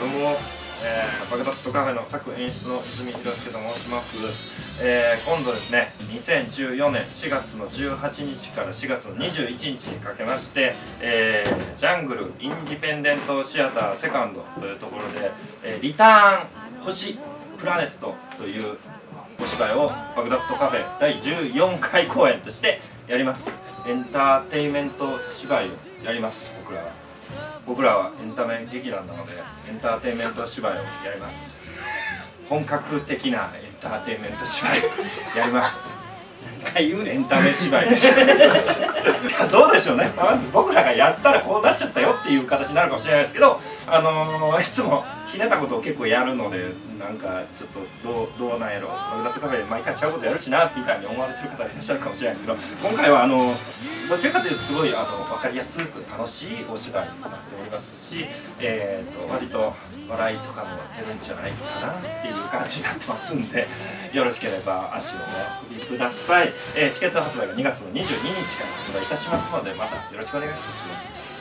どうも、バグダッドカフェの作演出の泉博介と申します。今度ですね、2014年4月の18日から4月の21日にかけまして、ジャングルインディペンデントシアターセカンドというところで、リターン星プラネットというお芝居をバグダッドカフェ第14回公演としてやります。エンターテインメント芝居をやります。僕らはエンタメ劇団なのでエンターテインメント芝居をやります。本格的なエンターテインメント芝居をやります。エンタメ芝居ですどうでしょうね、まず僕らがやったらこうなっちゃったよっていう形になるかもしれないですけど、いつもひねったことを結構やるので、なんかちょっとどうなんやろ、バグダッドカフェ毎回ちゃうことやるしなみたいに思われてる方いらっしゃるかもしれないですけど、今回はどちらかというとすごい分かりやすく楽しいお芝居になっておりますし、割と笑いとかも出るんじゃないかなっていう感じになってますんで、よろしければ足をお運びください。チケット発売が2月の22日から発売いたしますので、またよろしくお願いいたします。